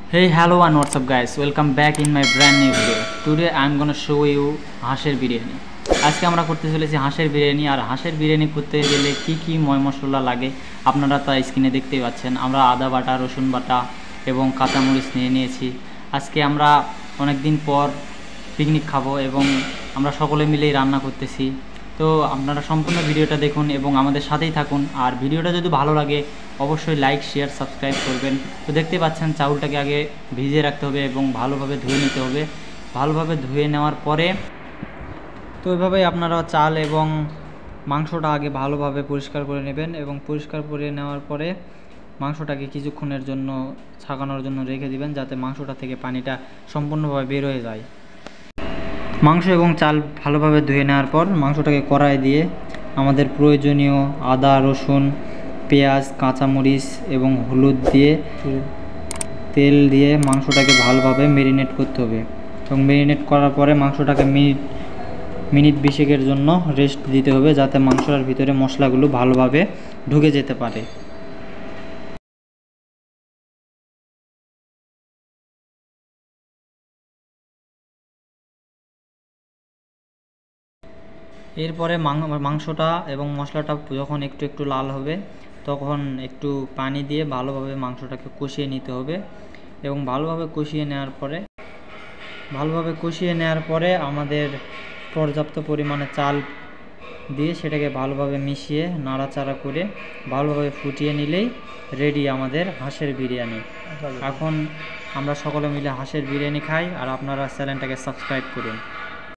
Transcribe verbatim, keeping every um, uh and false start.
Hey, hello and what's up guys, welcome back in my brand new video. Today I am gonna show you হাঁসের বিরিয়ানি। আজকে আমরা করতে চলেছি হাঁসের বিরিয়ানি। আর হাঁসের বিরিয়ানি করতে গেলে কি কি ময় মশলা লাগে আপনারা তা স্ক্রিনে দেখতেই পাচ্ছেন। আমরা আদা বাটা, রসুন বাটা এবং কাঁচামরিচ নিয়ে নিয়েছি। আজকে আমরা অনেক দিন পর পিকনিক খাবো এবং আমরা সকলে মিলেই রান্না করতেছি। তো আপনারা সম্পূর্ণ ভিডিওটা দেখুন এবং আমাদের সাথেই থাকুন। আর ভিডিওটা যদি ভালো লাগে অবশ্যই লাইক শেয়ার সাবস্ক্রাইব করবেন। তো দেখতে পাচ্ছেন চাউলটাকে আগে ভিজিয়ে রাখতে হবে এবং ভালোভাবে ধুয়ে নিতে হবে। ভালোভাবে ধুয়ে নেওয়ার পরে তো এইভাবেই আপনারা চাল এবং মাংসটা আগে ভালোভাবে পরিষ্কার করে নেবেন এবং পরিষ্কার করে নেওয়ার পরে মাংসটাকে কিছুক্ষণের জন্য ছাকানোর জন্য রেখে দিবেন, যাতে মাংসটা থেকে পানিটা সম্পূর্ণভাবে বের হয়ে যায়। মাংস এবং চাল ভালোভাবে ধুয়ে নেওয়ার পর মাংসটাকে কড়াই দিয়ে আমাদের প্রয়োজনীয় আদা, রসুন, পেঁয়াজ, কাঁচামরিচ এবং হলুদ দিয়ে তেল দিয়ে মাংসটাকে ভালোভাবে ম্যারিনেট করতে হবে এবং ম্যারিনেট করার পরে মাংসটাকে মিনিট মিনিট বিশেকের জন্য রেস্ট দিতে হবে, যাতে মাংসটার ভিতরে মশলাগুলো ভালোভাবে ঢুকে যেতে পারে। এরপরে মাংসটা এবং মশলাটা যখন একটু একটু লাল হবে তখন একটু পানি দিয়ে ভালোভাবে মাংসটাকে কষিয়ে নিতে হবে এবং ভালোভাবে কষিয়ে নেওয়ার পরে ভালোভাবে কষিয়ে নেওয়ার পরে আমাদের পর্যাপ্ত পরিমাণে চাল দিয়ে সেটাকে ভালোভাবে মিশিয়ে নাড়াচাড়া করে ভালোভাবে ফুটিয়ে নিলেই রেডি আমাদের হাঁসের বিরিয়ানি। এখন আমরা সকলে মিলে হাঁসের বিরিয়ানি খাই। আর আপনারা চ্যানেলটাকে সাবস্ক্রাইব করুন।